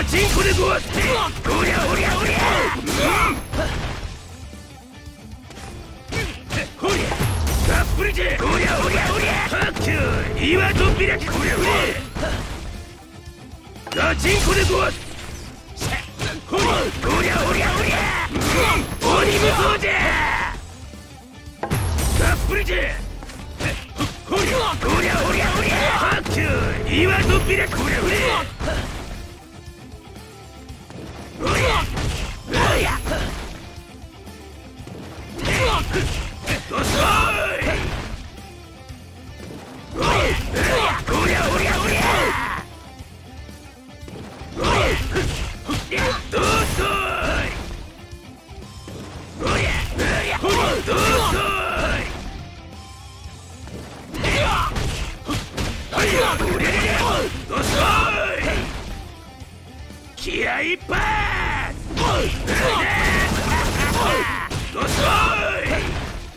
チンコでごわす。おりゃおりゃおりゃ。ほりゃたっぷりで。おりゃおりゃおりゃ。はっきゅう岩と開き。こりゃおりゃガチンコでごわす。ほりゃおりゃおりゃおりゃ。鬼無双じゃたっぷりで。ほりゃおりゃおりゃおりゃ。はっきゅう岩と開き。こりゃおりゃおりゃおりゃどうしよーい。おりゃおりゃおりゃおりゃおりゃどうしよーい。おりゃどうしよーい。おりゃどうしよーい。気合いっぱい。どうしよーい。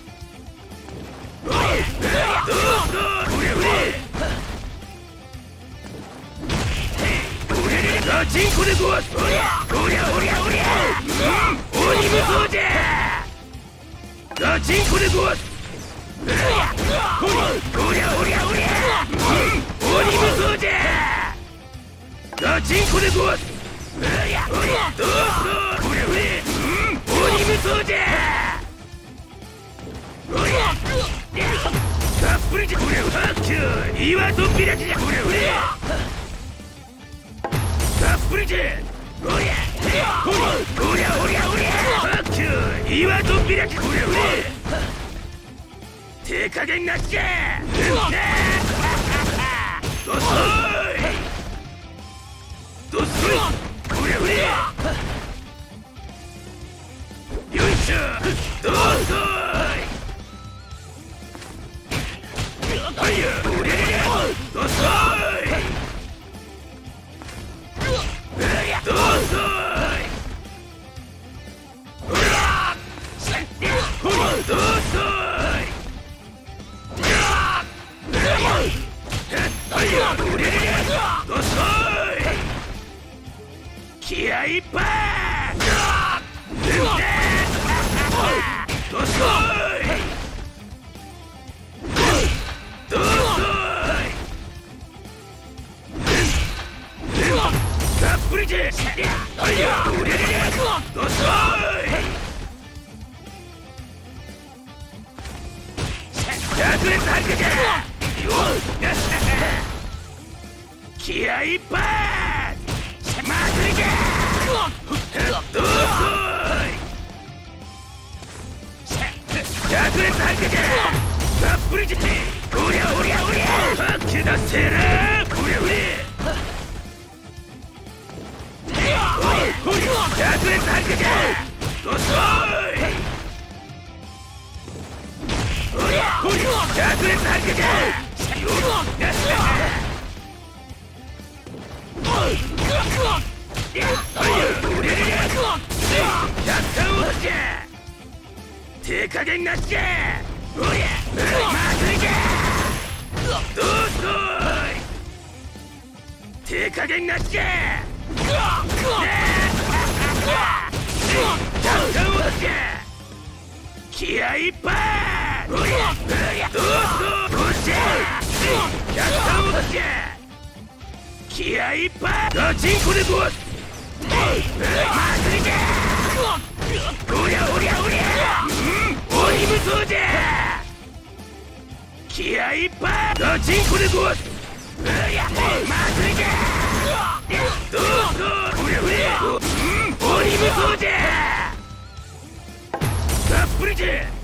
ガチンコでごわす。おりゃおりゃおりゃおりゃ。鬼無双じゃガチンコでごわす。おりゃおりゃおりゃおりゃ。鬼無双じゃガチンコでごわす。おりゃおりゃどうぞ。おりゃおりゃ鬼無双じゃおりゃたっぷりで。これはっきゅう岩と開きじゃ。これはたっぷりで。おりゃおりゃおりゃおりゃ。はっきゅう岩と開き。これは手加減なしじゃ。どっそーい。どっそい。これはよいしょどうぞーい。はいやおりゃりゃどうぞーい。どうぞーい。おりゃほらどうぞーい。はいやおりゃりゃどうぞーい。気合いっぱい。どうぞーい。どうぞーい。たっぷりで。はいやおりゃりゃどうぞーい。百裂はるかじゃ気合いっぱい。まずいじゃどうぞーい。百裂はるかじゃたっぷりじゃ。おりゃおりゃおりゃはっきゅうだせーな。こりゃおりおい百裂はるかじゃどうぞーい。おりゃ百裂はるかじゃ手加減なしじゃ。おりゃまずいじゃどうぞーい。手加減なしじゃ気合いっぱい。おりゃどうぞこっしゃ逆算落としじゃ気合いっぱい。ガチンコでごわす。まずいじゃおりゃおりゃおりゃ鬼無双じゃ気合いっぱい。ガチンコでごわす。まずいじゃどうぞおりゃおりゃ鬼無双じゃたっぷりじゃ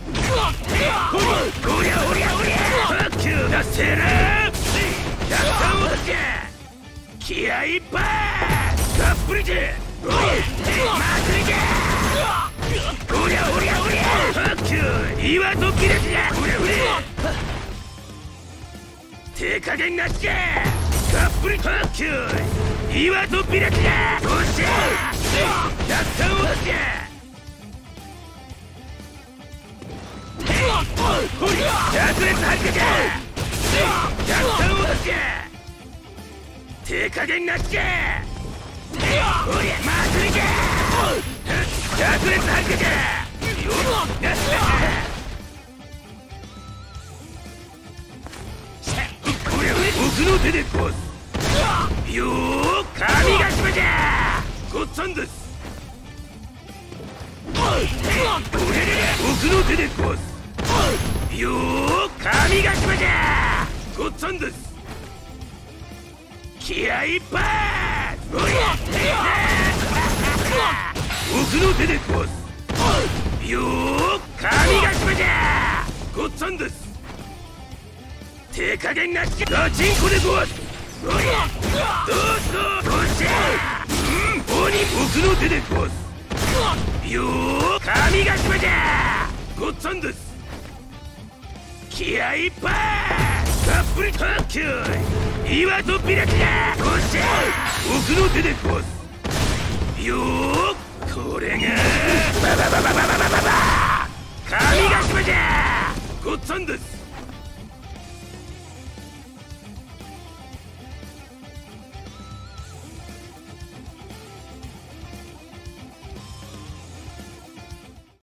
おりゃおりゃおりゃはっきゅうだせーな逆算落としじゃ気合いっぱい。たっぷりじゃまずいじゃおりゃおりゃおりゃはっきゅう岩と切れじゃおりゃおりゃ手加減なしじゃたっぷりはっきゅう岩と開きじゃおっしゃ逆算落としじゃ百裂はるかじゃ逆算落としじゃ手加減なしじゃおりゃ祭りじゃ炸裂発火じゃよこれは僕の手で壊すよー神ヶ島じゃごっつぁんです。これで僕の手で壊すよー神ヶ島じゃごっつぁんです。気合いっぱいおりゃ僕の手で壊すよー神ヶ島じゃごっつぁんです。手加減なしガチンコで壊すおりゃどうぞおっしゃ鬼僕の手で壊すよー神ヶ島じゃごっつぁんです。気合いっぱいたっぷり特急岩と開きだおっしゃ僕の手で壊すよーこれがバババババババババ神ヶ島じゃごっつぁんです。